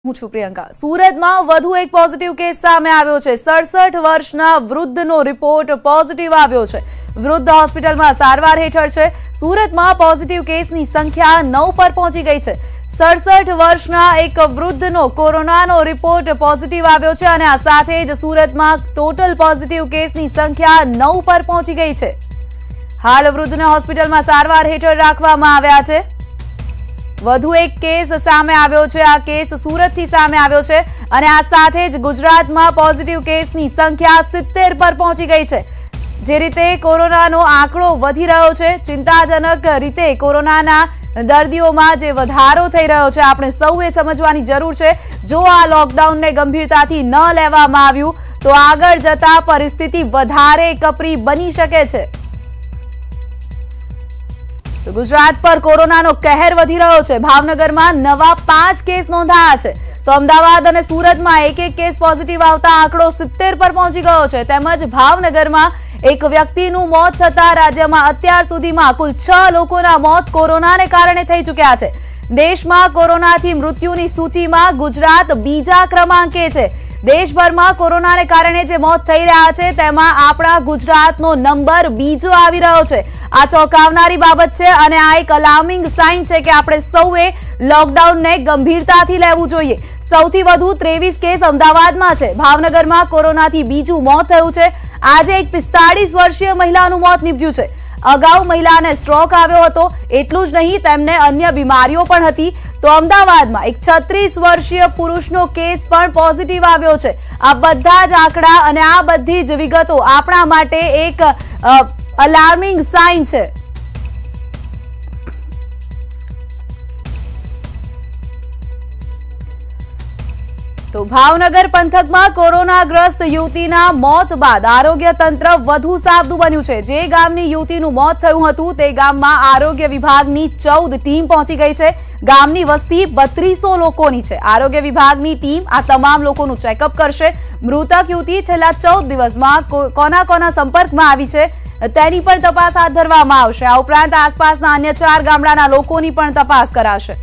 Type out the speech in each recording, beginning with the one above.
હું છું પ્રિયંકા। સુરતમાં વધુ એક પોઝિટિવ કેસ સામે આવ્યો છે। 67 વર્ષના વૃદ્ધનો રિપોર્ટ પોઝિટિવ આવ્યો છે। વૃદ્ધ હોસ્પિટલમાં સારવાર હેઠળ છે। સુરતમાં પોઝિટિવ કેસની સંખ્યા 9 પર પહોંચી ગઈ છે। 67 વર્ષના એક વૃદ્ધનો કોરોનાનો રિપોર્ટ પોઝિટિવ આવ્યો છે અને આ સાથે જ સુરતમાં ટોટલ પોઝિટિવ કેસની સંખ્યા 9 પર પહોંચી ગઈ છે। હાલ વૃદ્ધને હોસ્પિટલમાં સારવાર હેઠળ રાખવામાં આવ્યા છે। વધુ એક કેસ સામે આવ્યો છે। આ કેસ સુરતથી સામે આવ્યો છે અને આ સાથે જ ગુજરાતમાં પોઝિટિવ કેસની સંખ્યા 70 પર પહોંચી ગઈ છે। જે રીતે કોરોનાનો આંકડો વધી રહ્યો છે, ચિંતાજનક રીતે કોરોનાના દર્દીઓમાં જે વધારો થઈ રહ્યો છે, આપણે સૌએ સમજવાની જરૂર છે। જો આ લોકડાઉનને ગંભીરતાથી ન લેવામાં આવ્યું તો આગળ જતા પરિસ્થિતિ વધારે કપરી બની શકે છે। તો ગુજરાત પર કોરોનાનો કહેર વધી રહ્યો છે। ભાવનગરમાં નવા 5 કેસ નોંધાયા છે તો અમદાવાદ અને સુરતમાં એક કેસ પોઝિટિવ આવતા આંકડો 70 પર પહોંચી ગયો છે। તેમજ ભાવનગરમાં એક વ્યક્તિનું મોત થતા રાજ્યમાં અત્યાર સુધીમાં કુલ 6 લોકોના મોત કોરોનાને કારણે થઈ ચૂક્યા છે। દેશમાં કોરોનાથી મૃત્યુની સૂચિમાં ગુજરાત બીજા ક્રમાંકે છે। દેશભરમાં કોરોનાને કારણે જે મોત થઈ રહ્યા છે તેમાં આપણા ગુજરાતનો નંબર બીજો આવી રહ્યો છે। આ ચોંકાવનારી બાબત છે અને આ એક અલાર્મિંગ સાઇન છે કે આપણે સૌએ લોકડાઉનને ગંભીરતાથી લેવું જોઈએ। સૌથી વધુ 23 કેસ અમદાવાદમાં છે। ભાવનગરમાં કોરોનાથી બીજું મોત થયું છે। આજે એક 45 વર્ષીય મહિલાનું મોત નીપજ્યું છે। અગાઉ મહિલાને સ્ટ્રોક આવ્યો હતો। એટલું જ નહીં, તેમને અન્ય બીમારીઓ પણ હતી। તો અમદાવાદમાં એક 36 વર્ષીય પુરુષનો કેસ પણ પોઝિટિવ આવ્યો છે। આ બધા જ આંકડા અને આ બધી જ વિગતો આપણા માટે એક અલાર્મિંગ સાઇન છે। તો ભાવનગર પંથકમાં કોરોનાગ્રસ્ત યુવતીના મોત બાદ આરોગ્ય તંત્ર વધુ સાબદું બન્યું છે। જે ગામની યુવતીનું મોત થયું હતું તે ગામમાં આરોગ્ય વિભાગની 14 ટીમ પહોંચી ગઈ છે। ગામની વસ્તી 3200 લોકોની છે। આરોગ્ય વિભાગની ટીમ આ તમામ લોકોનું ચેકઅપ કરશે। મૃતક યુવતી છેલ્લા 14 દિવસમાં કોના સંપર્કમાં આવી છે તેની પણ તપાસ હાથ ધરવામાં આવશે। આ ઉપરાંત આસપાસના અન્ય 4 ગામડાના લોકોની પણ તપાસ કરાશે।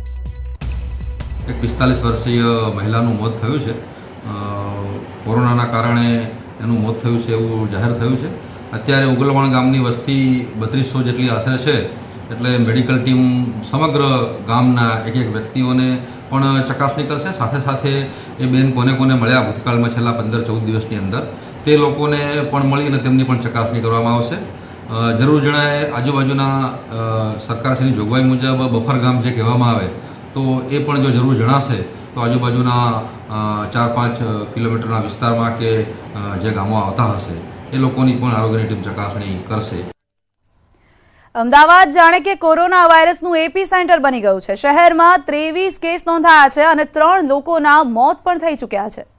એક 45 વર્ષીય મહિલાનું મોત થયું છે। કોરોનાના કારણે એનું મોત થયું છે એવું જાહેર થયું છે। અત્યારે ઉગલવણ ગામની વસ્તી 3200 જેટલી આશરે છે, એટલે મેડિકલ ટીમ સમગ્ર ગામના એક વ્યક્તિઓને પણ ચકાસણી કરશે। સાથે સાથે એ બેન કોને મળ્યા ભૂતકાળમાં છેલ્લા 15-14 દિવસની અંદર તે લોકોને પણ મળી અને તેમની પણ ચકાસણી કરવામાં આવશે। જરૂર જણાય આજુબાજુના સરકારશ્રીની જોગવાઈ મુજબ બફર ગામ જે કહેવામાં આવે તો એ પણ જો જરૂર જણાશે તો આજુબાજુના 4-5 કિલોમીટરના વિસ્તારમાં કે જે ગામો આવતા હશે એ લોકોની પણ આરોગ્યની ટીમ ચકાસણી કરશે। અમદાવાદ જાણે કે કોરોના વાયરસનું એપી સેન્ટર બની ગયું છે। શહેરમાં 23 કેસ નોંધાયા છે અને 3 લોકોના મોત પણ થઈ ચૂક્યા છે।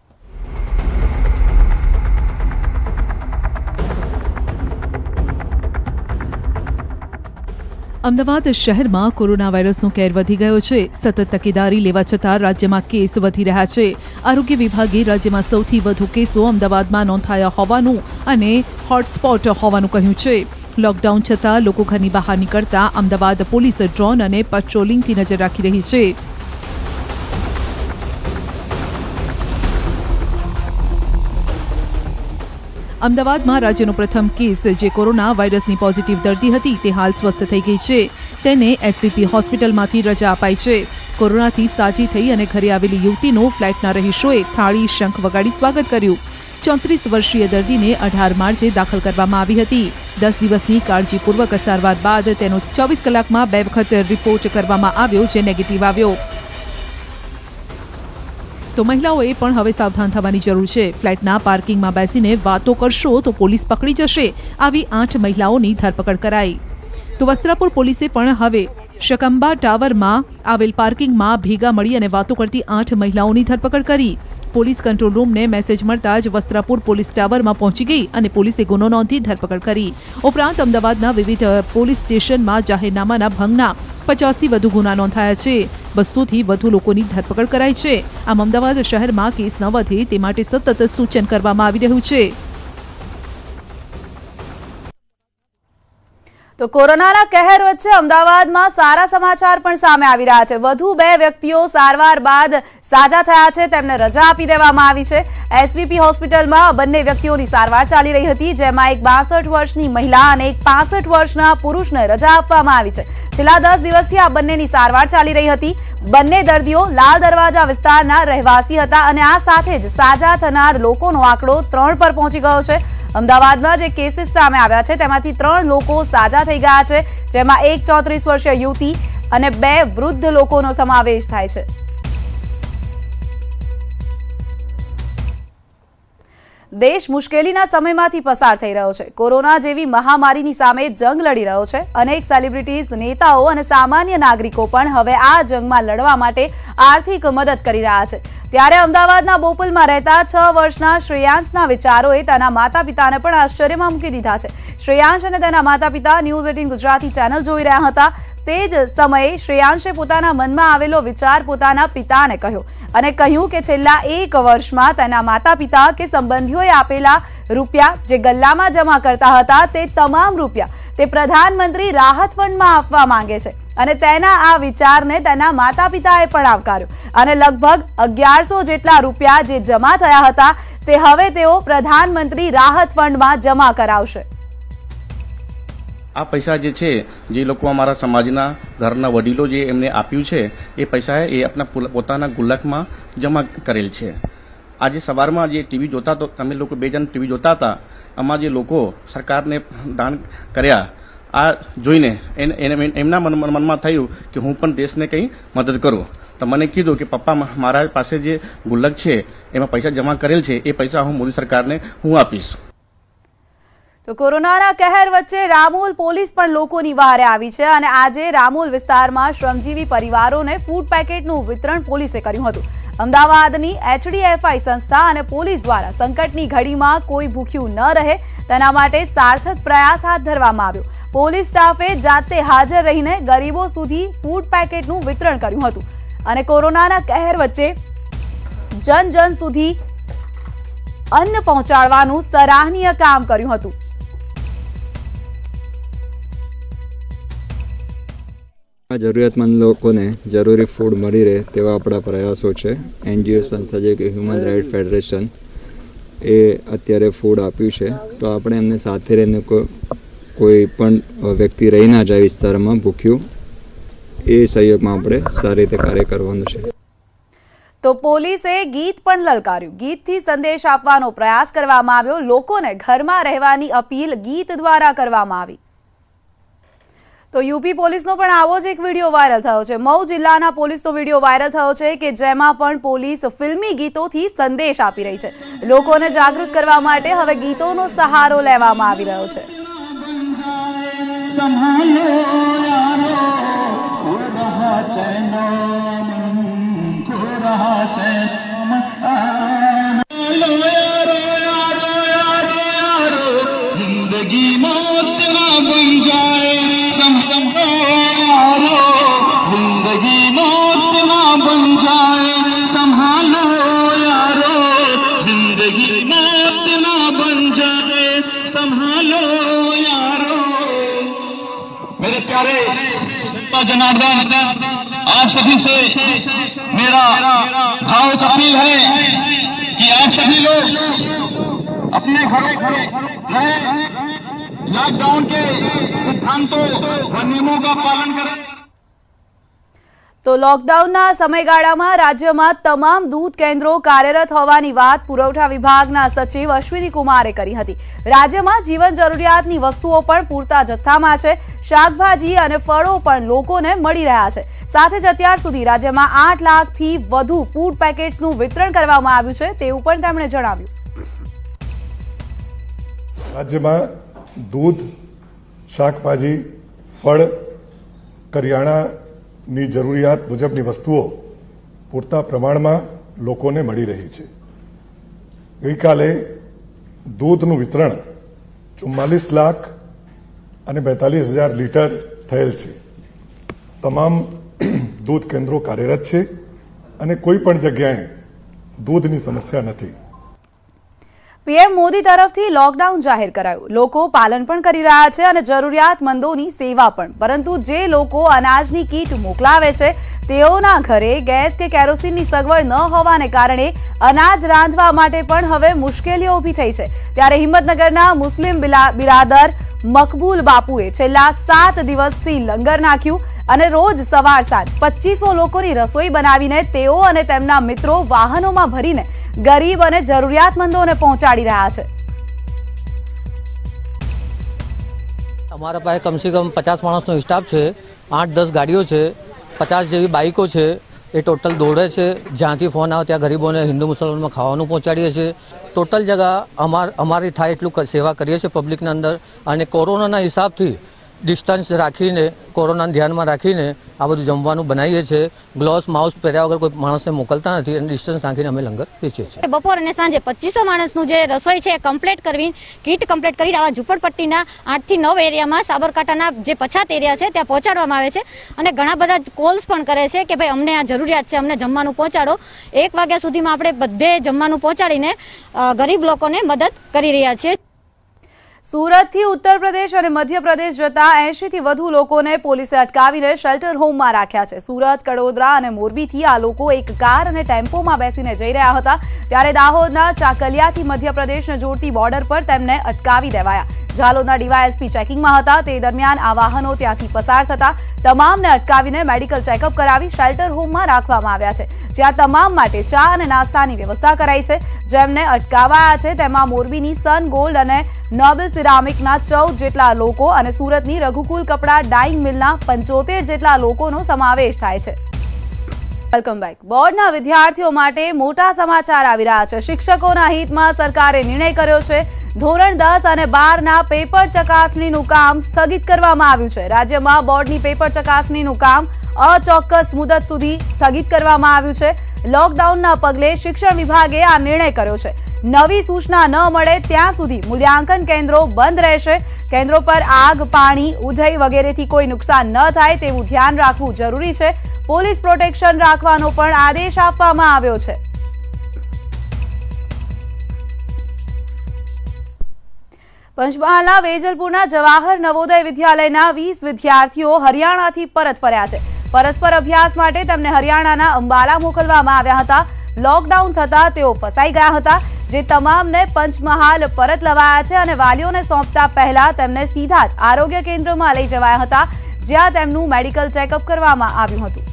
અમદાવાદ શહેરમાં કોરોના વાયરસનો કેર વધી ગયો છે। સતત તકેદારી લેવા છતાં રાજ્યમાં કેસ વધી રહ્યા છે। આરોગ્ય વિભાગે રાજ્યમાં સૌથી વધુ કેસો અમદાવાદમાં નોંધાયા હોવાનું અને હોટસ્પોટ હોવાનું કહ્યું છે। લોકડાઉન છતાં લોકો ઘરની બહાર નીકળતા અમદાવાદ પોલીસ ડ્રોન અને પેટ્રોલિંગથી નજર રાખી રહી છે। અમદાવાદમાં રાજ્યનો પ્રથમ કેસ જે કોરોના વાયરસની પોઝિટિવ દર્દી હતી તે હાલ સ્વસ્થ થઈ ગઈ છે। તેને એસવીપી હોસ્પિટલમાંથી રજા અપાઈ છે। કોરોનાથી સાજી થઈ અને ઘરે આવેલી યુવતીનું ફ્લેટના રહીશોએ થાળી શંખ વગાડી સ્વાગત કર્યું। 34 વર્ષીય દર્દીને 18 માર્ચે દાખલ કરવામાં આવી હતી। 10 દિવસની કાળજીપૂર્વક સારવાર બાદ તેનો 24 કલાકમાં 2 વખત રિપોર્ટ કરવામાં આવ્યો જે નેગેટિવ આવ્યો। તો મહિલાઓએ પણ હવે સાવધાન થવાની જરૂર છે। ફ્લેટના પાર્કિંગમાં બેસીને વાતો કરશો તો પોલીસ પકડી જશે। આવી 8 મહિલાઓની ધરપકડ કરાઈ। તો વસ્ત્રાપુર પોલીસે પણ હવે શકંબા ટાવરમાં આવેલ પાર્કિંગમાં ભેગા મળી અને વાતો કરતી 8 મહિલાઓની ધરપકડ કરી। પોલીસ કંટ્રોલ રૂમને મેસેજ મળતા જ વસ્ત્રાપુર પોલીસ ટાવરમાં પહોંચી ગઈ અને પોલીસે ગુનો નોંધી ધરપકડ કરી। ઉપરાંત અમદાવાદના વિવિધ પોલીસ સ્ટેશનમાં જાહેરનામાના ભંગના 50થી વધુ ગુના નોંધાયા છે। 200થી વધુ લોકોની ધરપકડ કરાઈ છે। આમ અમદાવાદ શહેરમાં કેસ ન વધે તે માટે સતત સૂચન કરવામાં આવી રહ્યું છે। તો કોરોનાના કહેર વચ્ચે અમદાવાદમાં સારા સમાચાર પણ સામે આવી રહ્યા છે. વધુ 2 વ્યક્તિઓ સારવાર બાદ સાજા થયા છે. તેમને રજા આપી દેવામાં આવી છે. એસવીપી હોસ્પિટલમાં બંને વ્યક્તિઓની સારવાર ચાલી રહી હતી, જેમાં એક 62 વર્ષની મહિલા અને એક 65 વર્ષના પુરુષને રજા આપવામાં આવી છે. છેલ્લા 10 દિવસથી આ બંનેની સારવાર ચાલી રહી હતી. બંને દર્દીઓ લાલ દરવાજા વિસ્તારના રહેવાસી હતા અને આ સાથે જ સાજા થનાર લોકોનો આંકડો 3 પર પહોંચી ગયો છે. અમદાવાદમાં જે કેસીસ સામે આવ્યા છે તેમાંથી 3 લોકો સાજા થઈ ગયા છે, જેમાં એક 34 વર્ષીય યુવતી અને 2 વૃદ્ધ લોકોનો સમાવેશ થાય છે. દેશ મુશ્કેલીના સમયમાંથી પસાર થઈ રહ્યો છે. કોરોના જેવી મહામારીની સામે જંગ લડી રહ્યો છે. અનેક સેલિબ્રિટીઝ, નેતાઓ અને સામાન્ય નાગરિકો પણ હવે આ જંગમાં લડવા માટે આર્થિક મદદ કરી રહ્યા છે. ત્યારે અમદાવાદના બોપલમાં રહેતા 6 વર્ષના શ્રેયાંશના વિચારોએ તેના માતા પિતાને પણ આશ્ચર્યમાં મૂકી દીધા છે. શ્રેયાંશ અને તેના માતા પિતા ન્યૂઝ 18 ગુજરાતી ચેનલ જોઈ રહ્યા હતા. તે જ સમયે શ્રેયાંશે પોતાના મનમાં આવેલો વિચાર પોતાના પિતાને કહ્યો અને કહ્યું કે છેલ્લા 1 વર્ષમાં તેના માતા પિતા કે સંબંધીઓએ આપેલા રૂપિયા જે ગલ્લામાં જમા કરતા હતા તે તમામ રૂપિયા તે પ્રધાનમંત્રી રાહત ફંડમાં આપવા માંગે છે અને તેના આ વિચારને તેના માતા પિતાએ પણ આવકાર્યો અને લગભગ 1100 જેટલા રૂપિયા જે જમા થયા હતા તે હવે તેઓ પ્રધાનમંત્રી રાહત ફંડમાં જમા કરાવશે. આ પૈસા જે છે, જે લોકો અમારા સમાજના ઘરના વડીલો જે એમને આપ્યું છે, એ પૈસા એ આપણા પોતાના ગુલ્લકમાં જમા કરેલ છે. આજે સવારમાં જે ટીવી જોતા તો અમે લોકો 2 જણ ટીવી જોતા હતા, આમાં જે લોકો સરકારને દાન કર્યા આ જોઈને એમના મનમાં થયું કે હું પણ દેશને કંઈ મદદ કરું. તો મને કીધું કે પપ્પા, મારા પાસે જે ગુલ્લક છે એમાં પૈસા જમા કરેલ છે, એ પૈસા હું મોદી સરકારને હું આપીશ. તો કોરોનાના કહેર વચ્ચે રામોલ પોલીસ પણ લોકોની વહારે આવી છે અને આજે રામોલ વિસ્તારમાં શ્રમજીવી પરિવારોને ફૂડ પેકેટનું વિતરણ પોલીસે કર્યું હતું. અમદાવાદની HDFI સંસ્થા અને પોલીસ દ્વારા સંકટની ઘડીમાં કોઈ ભૂખ્યું ન રહે તેના માટે સાર્થક પ્રયાસ હાથ ધરવામાં આવ્યો. પોલીસ સ્ટાફે જાતે હાજર રહીને ગરીબો સુધી ફૂડ પેકેટનું વિતરણ કર્યું હતું અને કોરોનાના કહેર વચ્ચે જન સુધી અન્ન પહોંચાડવાનું સરાહનીય કામ કર્યું હતું. જરૂરિયાતમંદ લોકોને જરૂરી ફૂડ મળી રહે તેવા આપણા પ્રયાસો છે. NGO સંસ્થા જે કે હ્યુમન રાઇટ ફેડરેશન એ અત્યારે ફૂડ આપ્યું છે, તો આપણે એમને સાથે રહીને કોઈ પણ વ્યક્તિ રહી ના જાય વિસ્તારમાં ભૂખ્યું, એ સહયોગમાં આપણે સારી રીતે કાર્ય કરવાનું છે. તો પોલીસે ગીત પણ લલકાર્યું. ગીતથી સંદેશ આપવાનો પ્રયાસ કરવામાં આવ્યો. લોકોને ઘરમાં રહેવાની અપીલ ગીત દ્વારા કરવામાં આવી. તો યુપી પોલીસનો પણ આવો જ એક વિડીયો વાયરલ થયો છે. મઉ જિલ્લાના પોલીસનો વિડીયો વાયરલ થયો છે કે જેમાં પણ પોલીસ ફિલ્મી ગીતોથી સંદેશ આપી રહી છે. લોકોને જાગૃત કરવા માટે હવે ગીતોનો સહારો લેવામાં આવી રહ્યો છે. जिंदगी मौत ना बन जाए, संभालो जिंदगी मौत ना बन जाए, संभालो यारो जिंदगी मौत ना बन जाए, संभालो यारो. मेरे प्यारे जनार्दन, आप सभी से मेरा भावुक अपील है कि आप सभी लोग अपने घरों में रहें, लॉकडाउन के सिद्धांतों व नियमों का पालन करें. તો લોકડાઉનના સમયગાળામાં રાજ્યમાં તમામ દૂધ કેન્દ્રો કાર્યરત હોવાની વાત પુરવઠા વિભાગના સચિવ અશ્વિની કુમારે કરી હતી. રાજ્યમાં જીવન જરૂરિયાતની વસ્તુઓ પણ પૂરતા જથ્થામાં છે. શાકભાજી અને ફળો પણ લોકોને મળી રહ્યા છે. સાથે જ અત્યાર સુધી રાજ્યમાં 8 લાખથી વધુ ફૂડ પેકેટ્સનું વિતરણ કરવામાં આવ્યું છે તેવું પણ તેમણે જણાવ્યું. રાજ્યમાં દૂધ, શાકભાજી, ફળ, કરિયાણાની જરૂરિયાત મુજબની વસ્તુઓ પૂરતા પ્રમાણમાં લોકોને મળી રહી છે. ગઈકાલે દૂધનું વિતરણ 44 લાખ અને 42,000 લીટર થયેલ છે. તમામ દૂધ કેન્દ્રો કાર્યરત છે અને કોઈ પણ જગ્યાએ દૂધની સમસ્યા નથી. પીએમ મોદી તરફથી લોકડાઉન જાહેર કરાયું. લોકો પાલન પણ કરી રહ્યા છે અને જરૂરિયાતમંદોની સેવા પણ. પરંતુ જે લોકો અનાજની કીટ મોકલાવે છે તેઓના ઘરે ગેસ કે કેરોસીનની સગવડ ન હોવાને કારણે અનાજ રાંધવા માટે પણ હવે મુશ્કેલીઓ ઊભી થઈ છે. ત્યારે હિંમતનગરના મુસ્લિમ બિરાદર મકબૂલ બાપુએ છેલ્લા 7 દિવસથી લંગર નાખ્યું અને રોજ સવાર સાંજ 2500 લોકોની રસોઈ બનાવીને તેઓ અને તેમના મિત્રો વાહનોમાં ભરીને ગરીબ અને જરૂરિયાતમંદોને પહોંચાડી રહ્યા છે. અમારા પાસે કમસે કમ 50 માણસનો સ્ટાફ છે, 8-10 ગાડીઓ છે, 50 જેવી બાઇકો છે. એ ટોટલ દોડે છે, જ્યાંથી ફોન આવે ત્યાં ગરીબોને હિન્દુ મુસલમાનમાં ખાવાનું પહોંચાડીએ છીએ. ટોટલ જગા અમારી થાય એટલું સેવા કરીએ છીએ પબ્લિકના અંદર. અને કોરોનાના હિસાબથી ડિસ્ટન્સ રાખીને, કોરોનાને ધ્યાનમાં રાખીને આ બધું જમવાનું બનાવીએ છીએ. ગ્લોવ્સ માસ્ક પહેર્યા વગર કોઈ માણસને મોકલતા નથી અને ડિસ્ટન્સ રાખીને અમે લંગર વેચીએ છીએ. બપોર અને સાંજે 2500 માણસનું જે રસોઈ છે કમ્પ્લીટ કરવી, કીટ કમ્પ્લીટ કરી આવા ઝુંપડપટ્ટીના 8 થી 9 એરિયામાં સાબરકાંઠાના જે પછાત એરિયા છે ત્યાં પહોંચાડવામાં આવે છે. અને ઘણા બધા કોલ્સ પણ કરે છે કે ભાઈ અમને આ જરૂરિયાત છે, અમને જમવાનું પહોંચાડો. 1 વાગ્યા સુધીમાં આપણે બધે જમવાનું પહોંચાડીને ગરીબ લોકોને મદદ કરી રહ્યા છીએ. સુરતથી ઉત્તર પ્રદેશ અને મધ્યપ્રદેશ જતા 80 થી વધુ લોકોને પોલીસે અટકાવીને શેલ્ટર હોમમાં રાખ્યા છે. સુરત, કડોદરા અને મોરબીથી આ લોકો એક કાર અને ટેમ્પોમાં બેસીને જઈ રહ્યા હતા. ત્યારે દાહોદના ચાકલિયાથી મધ્યપ્રદેશને જોડતી બોર્ડર પર તેમને અટકાવી દેવાયા. ઝાલોદના ડીવાયએસપી ચેકિંગમાં હતા. તે દરમિયાન આ વાહનો ત્યાંથી પસાર થતા તમામને અટકાવીને મેડિકલ ચેકઅપ કરાવી શેલ્ટર હોમમાં રાખવામાં આવ્યા છે, જ્યાં તમામ માટે ચા અને નાસ્તાની વ્યવસ્થા કરાઈ છે. જેમને અટકાવાયા છે તેમાં મોરબીની સન ગોલ્ડ અને નોબલ સિરામિકના 14 જેટલા લોકો અને સુરતની રઘુકુલ કપડા ડાઇંગ મિલના 75 જેટલા લોકોનો સમાવેશ થાય છે. Welcome back. બોર્ડના વિદ્યાર્થીઓ માટે મોટા સમાચાર આવી રહ્યા છે. શિક્ષકોના હિતમાં સરકારે નિર્ણય કર્યો છે. ધોરણ 10 અને 12ના પેપર ચકાસણીનું કામ સ્થગિત કરવામાં આવ્યું છે. રાજ્યમાં બોર્ડની પેપર ચકાસણીનું કામ અચોક્કસ મુદત સુધી સ્થગિત કરવામાં આવ્યું છે. લોકડાઉનના પગલે શિક્ષણ વિભાગે આ નિર્ણય કર્યો છે. નવી સૂચના ન મળે ત્યાં સુધી મૂલ્યાંકન કેન્દ્રો બંધ રહેશે. કેન્દ્રો પર આગ, પાણી, ઉધઈ વગેરેથી કોઈ નુકસાન ન થાય તેવું ધ્યાન રાખવું જરૂરી છે. પોલીસ પ્રોટેક્શન રાખવાનો પણ આદેશ આપવામાં આવ્યો છે. પંચમહાલના વેજલપુરના જવાહર નવોદય વિદ્યાલયના 20 વિદ્યાર્થીઓ હરિયાણાથી પરત ફર્યા છે. પરસ્પર અભ્યાસ માટે તેમને હરિયાણાના અંબાલા મોકલવામાં આવ્યા હતા. લોકડાઉન થતા તેઓ ફસાઈ ગયા હતા, જે તમામને પંચમહાલ પરત લવાયા છે અને વાલીઓને સોંપતા પહેલા તેમને સીધા જ આરોગ્ય કેન્દ્રમાં લઈ જવાયા હતા, જ્યાં તેમનું મેડિકલ ચેકઅપ કરવામાં આવ્યું હતું.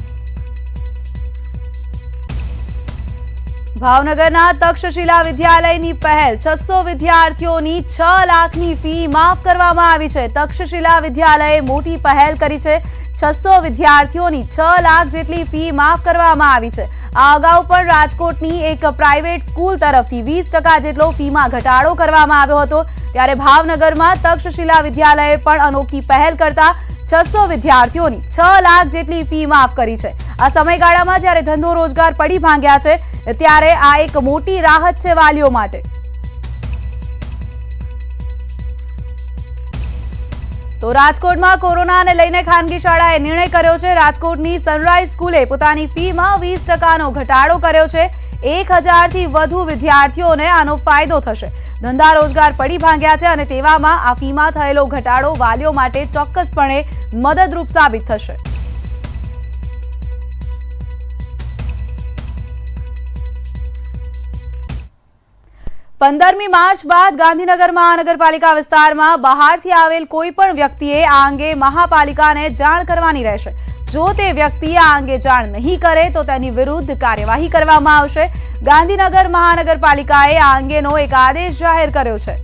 ભાવનગરના તક્ષશિલા વિદ્યાલયની પહેલ 600 વિદ્યાર્થીઓની 6 લાખની ફી માફ કરવામાં આવી છે. તક્ષશિલા વિદ્યાલયે મોટી પહેલ કરી છે. 600 વિદ્યાર્થીઓની 6 લાખ જેટલી ફી માફ કરવામાં આવી છે. આ અગાઉ પણ રાજકોટની એક પ્રાઇવેટ સ્કૂલ તરફથી 20% જેટલો ફીમાં ઘટાડો કરવામાં આવ્યો હતો. ત્યારે ભાવનગરમાં તક્ષશિલા વિદ્યાલયે પણ અનોખી પહેલ કરતા 600 વિદ્યાર્થીઓની 6 લાખ જેટલી ફી માફ કરી છે. આ સમયગાળામાં જ્યારે ધંધો રોજગાર પડી ભાંગ્યા છે ત્યારે આ એક મોટી રાહત છે વાલીઓ માટે. તો રાજકોટમાં કોરોનાને લઈને ખાનગી શાળાએ નિર્ણય કર્યો છે. રાજકોટની સનરાઈઝ સ્કૂલે પોતાની ફીમાં 20%નો ઘટાડો કર્યો છે. 1000થી વધુ વિદ્યાર્થીઓને આનો ફાયદો થશે. ધંધા રોજગાર પડી ભાંગ્યા છે અને તેવામાં આ ફીમાં થયેલો ઘટાડો વાલીઓ માટે ચોક્કસપણે મદદરૂપ સાબિત થશે. પંદરમી માર્ચ બાદ ગાંધીનગર મહાનગરપાલિકા વિસ્તારમાં બહારથી આવેલ કોઈ પણ વ્યક્તિએ આ અંગે મહાપાલિકાને જાણ કરવાની રહેશે. જો તે વ્યક્તિ આ અંગે જાણ નહીં કરે તો તેની વિરુદ્ધ કાર્યવાહી કરવામાં આવશે. ગાંધીનગર મહાનગરપાલિકાએ આ અંગેનો એક આદેશ જાહેર કર્યો છે.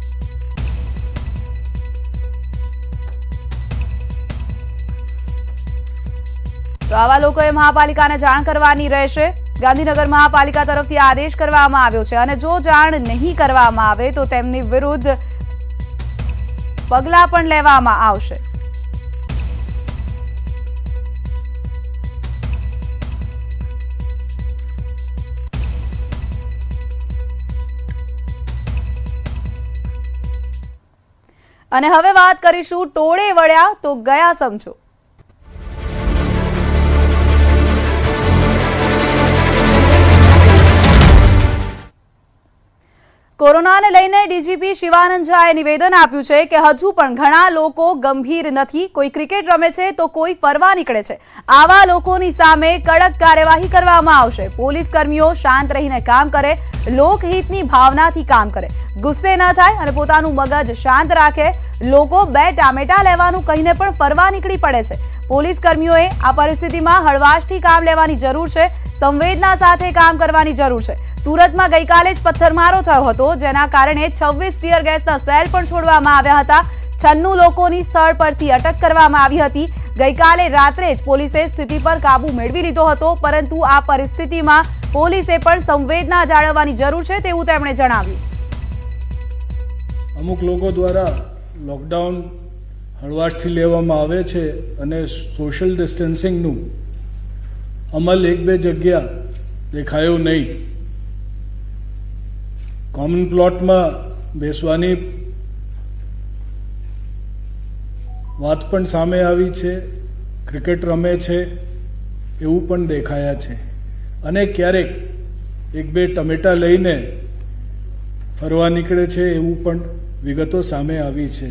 તો આવા લોકોએ મહાપાલિકાને જાણ કરવાની રહેશે. ગાંધીનગર મહાપાલિકા તરફથી આદેશ કરવામાં આવ્યો છે અને જો જાણ નહીં કરવામાં આવે તો તેમની વિરુદ્ધ પગલાં પણ લેવામાં આવશે. અને હવે વાત કરીશું ટોળે વળ્યા તો ગયા સમજો. કોરોનાને લઈને ડીજીપી શિવાનંદ ઝાએ નિવેદન આપ્યું છે કે હજુ પણ ઘણા લોકો ગંભીર નથી, કોઈ ક્રિકેટ રમે છે તો કોઈ ફરવા નીકળે છે. આવા લોકોની સામે કડક કાર્યવાહી કરવામાં આવશે. પોલીસ કર્મીઓ શાંત રહીને કામ કરે, લોકહિતની ભાવનાથી કામ કરે, ગુસ્સે ન થાય અને પોતાનું મગજ શાંત રાખે. લોકો બે ટામેટા લેવાનું કહીને પણ ફરવા નીકળી પડે છે. પોલીસ કર્મીઓએ આ પરિસ્થિતિમાં હળવાશથી કામ લેવાની જરૂર છે, સંવેદના સાથે કામ કરવાની જરૂર છે. સુરતમાં ગઈકાલે જ પથ્થરમારો થયો હતો, જેના કારણે 26 ટીયર ગેસના સેલ પણ છોડવામાં આવ્યા હતા. 96 લોકોની સ્થળ પરથી અટક કરવામાં આવી હતી. ગઈકાલે રાત્રે જ પોલીસે સ્થિતિ પર કાબુ મેળવી લીધો હતો, પરંતુ આ પરિસ્થિતિમાં પોલીસે પણ સંવેદના જાળવવાની જરૂર છે તેવું તેમણે જણાવ્યું. અમુક લોકો દ્વારા લોકડાઉન હળવાશથી લેવામાં આવે છે અને સોશિયલ ડિસ્ટન્સિંગનું અમલ એક બે જગ્યા દેખાયો નહીં. કોમન પ્લોટમાં બેસવાની વાત પણ સામે આવી છે, ક્રિકેટ રમે છે એવું પણ દેખાયા છે અને ક્યારેક એક બે ટમેટા લઈને ફરવા નીકળે છે એવું પણ વિગતો સામે આવી છે.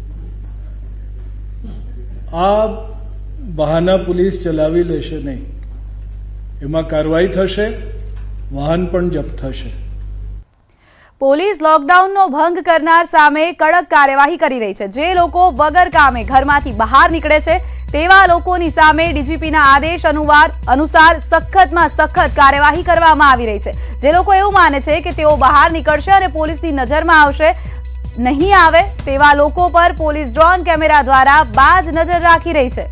આ બહાના પોલીસ ચલાવી લેશે નહીં, એમાં કાર્યવાહી થશે, વાહન પણ જપ્ત થશે. પોલીસ લોકડાઉનનો ભંગ કરનાર સામે કડક કાર્યવાહી કરી રહી છે. જે લોકો વગર કામે ઘરમાંથી બહાર નીકળે છે તેવા લોકોની સામે ડીજીપીના આદેશ અનુસાર સખતમાં સખત કાર્યવાહી કરવામાં આવી રહી છે. જે લોકો એવું માને છે કે તેઓ બહાર નીકળશે અને પોલીસની નજરમાં આવશે, નહીં આવે તેવા લોકો પર પોલીસ ડ્રોન કેમેરા દ્વારા બાજ નજર રાખી રહી છે.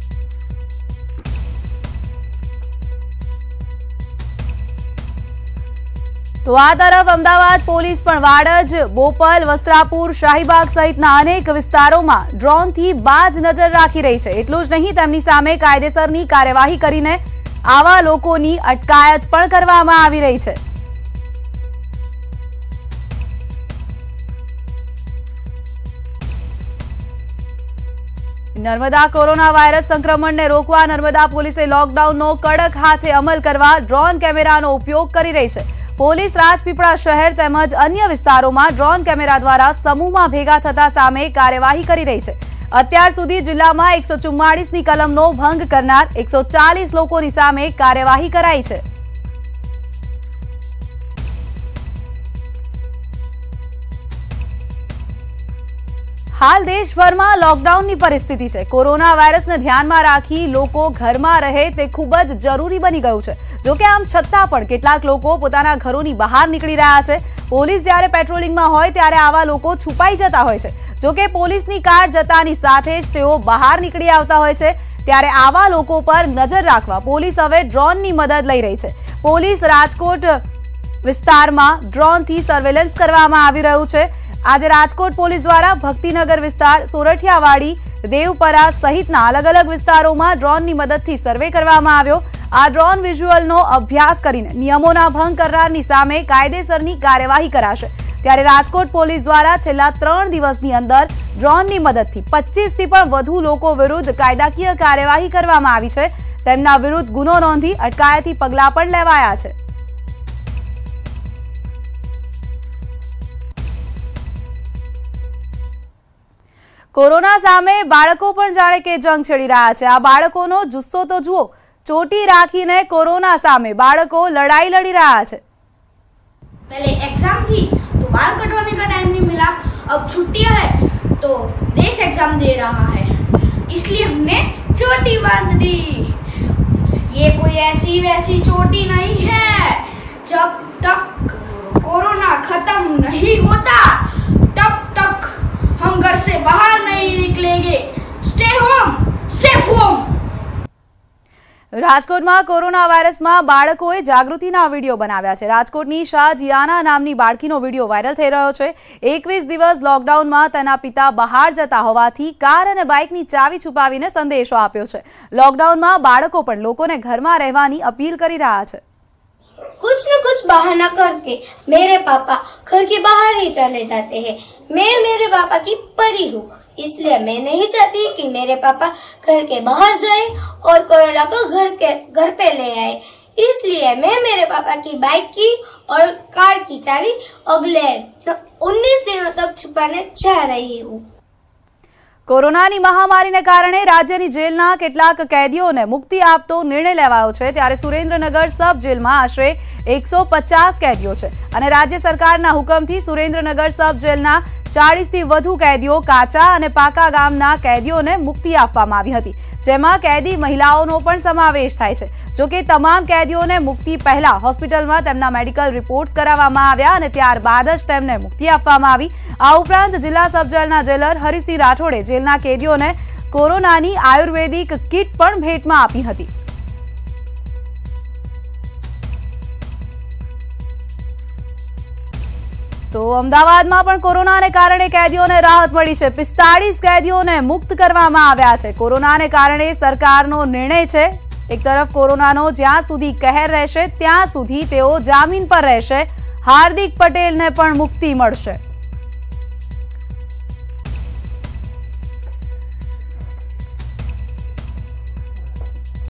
તો આ તરફ અમદાવાદ પોલીસ પણ વાડજ, બોપલ, વસ્ત્રાપુર, શાહીબાગ સહિતના અનેક વિસ્તારોમાં ડ્રોનથી બાજ નજર રાખી રહી છે. એટલું જ નહીં, તેમની સામે કાયદેસરની કાર્યવાહી કરીને આવા લોકોની અટકાયત પણ કરવામાં આવી રહી છે. નર્મદા કોરોના વાયરસ સંક્રમણને રોકવા નર્મદા પોલીસે લોકડાઉનનો કડક હાથે અમલ કરવા ડ્રોન કેમેરાનો ઉપયોગ કરી રહી છે. પોલીસ રાજપીપળા શહેર તેમજ અન્ય વિસ્તારોમાં ડ્રોન કેમેરા દ્વારા સમૂહમાં ભેગા થતા સામે કાર્યવાહી કરી રહી છે. અત્યાર સુધી જિલ્લામાં 144ની કલમનો ભંગ કરનાર 140 લોકોની સામે કાર્યવાહી કરાઈ છે. હાલ દેશભરમાં લોકડાઉનની પરિસ્થિતિ છે. કોરોના વાયરસને ધ્યાનમાં રાખી લોકો ઘરમાં રહે તે ખૂબ જ જરૂરી બની ગયું છે. જોકે આમ છતાં પણ કેટલાક લોકો પોતાના ઘરોની બહાર નીકળી રહ્યા છે. પોલીસ જ્યારે પેટ્રોલિંગમાં હોય ત્યારે આવા લોકો છુપાઈ જતા હોય છે. જોકે પોલીસની કાર જતાની સાથે જ તેઓ બહાર નીકળી આવતા હોય છે. ત્યારે આવા લોકો પર નજર રાખવા પોલીસ હવે ડ્રોનની મદદ લઈ રહી છે. પોલીસ રાજકોટ વિસ્તારમાં ડ્રોનથી સર્વેલન્સ કરવામાં આવી રહ્યું છે. આજે રાજકોટ પોલીસ દ્વારા ભક્તિનગર વિસ્તાર, સોરઠિયાવાડી, દેવપરા સહિતના અલગ અલગ વિસ્તારોમાં ડ્રોનની મદદથી સર્વે કરવામાં આવ્યો. આ ડ્રોન વિઝ્યુઅલનો અભ્યાસ કરીને નિયમોના ભંગ કરનારની સામે કાયદેસરની કાર્યવાહી કરાશે. ત્યારે રાજકોટ પોલીસ દ્વારા છેલ્લા 3 દિવસની અંદર ડ્રોનની મદદથી 25થી પણ વધુ લોકો વિરુદ્ધ કાયદાકીય કાર્યવાહી કરવામાં આવી છે. તેમના વિરુદ્ધ ગુનો નોંધી અટકાયતી પગલાં પણ લેવાયા છે. કોરોના સામે બાળકો પણ જાણે કે જંગ છેડી રહ્યા છે. આ બાળકોનો જુસ્સો તો જુઓ, ચોટી રાખીને કોરોના સામે બાળકો લડાई लड़ी रहा है. पहले एग्जाम थी तो बाल कटवाने का टाइम नहीं मिला, अब छुट्टियां है तो देश एग्जाम दे रहा है, इसलिए हमने चोटी बांध दी. ये कोई ऐसी वैसी चोटी नहीं है. जब तक कोरोना खत्म नहीं होता तब तक हम घर से बाहर नहीं निकलेंगे. Stay home, safe home. રાજકોટમાં કોરોના વાયરસમાં બાળકોએ જાગૃતિના વિડીયો બનાવ્યા છે. રાજકોટની શાહજીયાના નામની બાળકીનો વિડીયો વાયરલ થઈ રહ્યો છે. 21 દિવસ લોકડાઉનમાં તેના પિતા બહાર જતા હોવાથી કાર અને બાઇકની ચાવી છુપાવીને સંદેશો આપ્યો છે. લોકડાઉનમાં બાળકો પણ લોકોને ઘરમાં રહેવાની અપીલ કરી રહ્યા છે. कुछ न कुछ बहाना करके मेरे पापा घर के बाहर ही चले जाते हैं. मैं मेरे पापा की परी हूँ, इसलिए मैं नहीं चाहती कि मेरे पापा घर के बाहर जाए और कोरोना को घर पे ले आए. इसलिए मैं मेरे पापा की बाइक की और कार की चाबी अगले 19 दिनों तक छुपाने जा रही हूँ। કોરોનાની મહામારીને કારણે રાજ્યની જેલના કેટલાક કેદીઓને મુક્તિ આપતો નિર્ણય લેવાયો છે, ત્યારે સુરેન્દ્રનગર સબ જેલમાં આશરે 150 કેદીઓ છે અને રાજ્ય સરકારના હુકમથી સુરેન્દ્રનગર સબ જેલના 40થી વધુ કેદીઓ કાચા અને પાકા ગામના કેદીઓને મુક્તિ આપવામાં આવી હતી, જેમાં કેદી મહિલાઓનો પણ સમાવેશ થાય છે। જો કે તમામ કેદીઓને મુક્તિ પહેલા હોસ્પિટલમાં તેમના મેડિકલ રિપોર્ટ્સ કરાવવામાં આવ્યા અને ત્યારબાદ જ તેમને મુક્તિ આપવામાં આવી। આ ઉપરાંત જિલ્લા સબ જેલના જેલર હરિસિંહ રાઠોડે જેલના કેદીઓને કોરોનાની આયુર્વેદિક કિટ પણ ભેટમાં આપી હતી। તો અમદાવાદમાં પણ કોરોનાને કારણે કેદીઓને રાહત મળી છે। 45 કેદીઓને મુક્ત કરવામાં આવ્યા છે। કોરોનાને કારણે સરકારનો નિર્ણય છે, એક તરફ કોરોનાનો જ્યાં સુધી કહેર રહેશે ત્યાં સુધી તેઓ જામીન પર રહેશે। હાર્દિક પટેલને પણ મુક્તિ મળશે।